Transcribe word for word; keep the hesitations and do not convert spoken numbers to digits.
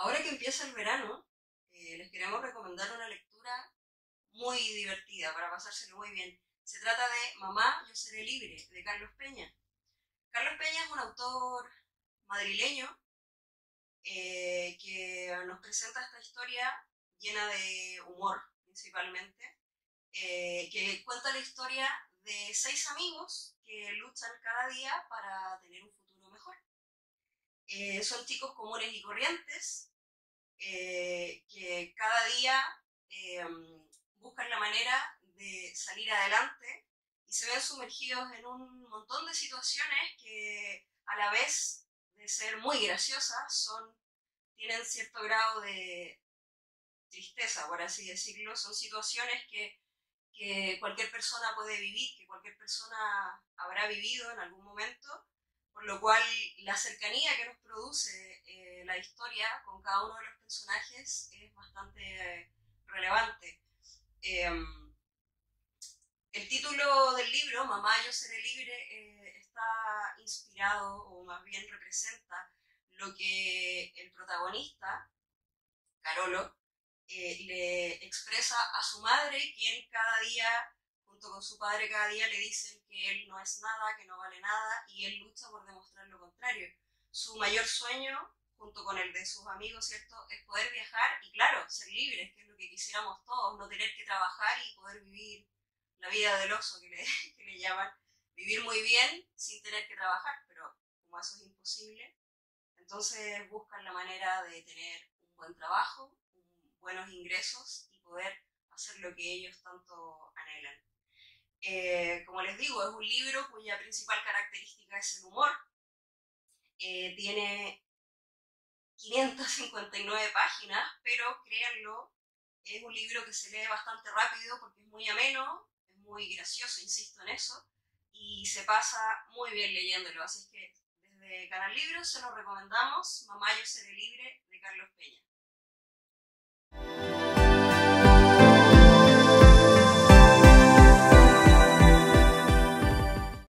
Ahora que empieza el verano, eh, les queremos recomendar una lectura muy divertida para pasárselo muy bien. Se trata de Mamá, yo seré libre, de Carlos Peña. Carlos Peña es un autor madrileño eh, que nos presenta esta historia llena de humor, principalmente, eh, que cuenta la historia de seis amigos que luchan cada día para tener un futuro mejor. Eh, son chicos comunes y corrientes eh, que cada día eh, buscan la manera de salir adelante y se ven sumergidos en un montón de situaciones que a la vez de ser muy graciosas son, tienen cierto grado de tristeza, por así decirlo. Son situaciones que, que cualquier persona puede vivir, que cualquier persona habrá vivido en algún momento, por lo cual la cercanía que nos produce eh, la historia con cada uno de los personajes es bastante eh, relevante. Eh, el título del libro, Mamá, yo seré libre, eh, está inspirado, o más bien representa, lo que el protagonista, Carolo, eh, le expresa a su madre, quien cada día, junto con su padre, cada día le dicen que él no es nada, que no vale nada, y él lucha por demostrar lo contrario. Su mayor sueño, junto con el de sus amigos, ¿cierto?, es poder viajar y, claro, ser libres, que es lo que quisiéramos todos, no tener que trabajar y poder vivir la vida del oso, que le, que le llaman, vivir muy bien sin tener que trabajar, pero como eso es imposible, entonces buscan la manera de tener un buen trabajo, un, buenos ingresos y poder hacer lo que ellos tanto anhelan. Eh, como les digo, es un libro cuya principal característica es el humor. Eh, tiene quinientas cincuenta y nueve páginas, pero créanlo, es un libro que se lee bastante rápido porque es muy ameno, es muy gracioso, insisto en eso, y se pasa muy bien leyéndolo. Así es que desde Canal Libros se lo recomendamos, Mamá, yo seré libre, de Carlos Peña.